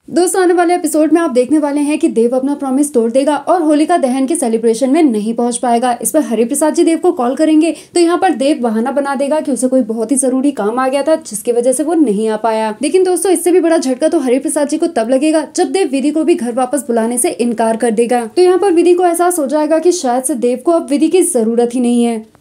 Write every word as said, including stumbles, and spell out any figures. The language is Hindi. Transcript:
दोस्तों आने वाले एपिसोड में आप देखने वाले हैं कि देव अपना प्रॉमिस तोड़ देगा और होलिका दहन के सेलिब्रेशन में नहीं पहुंच पाएगा। इस पर हरिप्रसाद जी देव को कॉल करेंगे तो यहाँ पर देव बहाना बना देगा कि उसे कोई बहुत ही जरूरी काम आ गया था जिसकी वजह से वो नहीं आ पाया। लेकिन दोस्तों इससे भी बड़ा झटका तो हरिप्रसाद जी को तब लगेगा जब देव विधि को भी घर वापस बुलाने से इनकार कर देगा। तो यहाँ पर विधि को एहसास हो जाएगा कि शायद से देव को अब विधि की जरूरत ही नहीं है।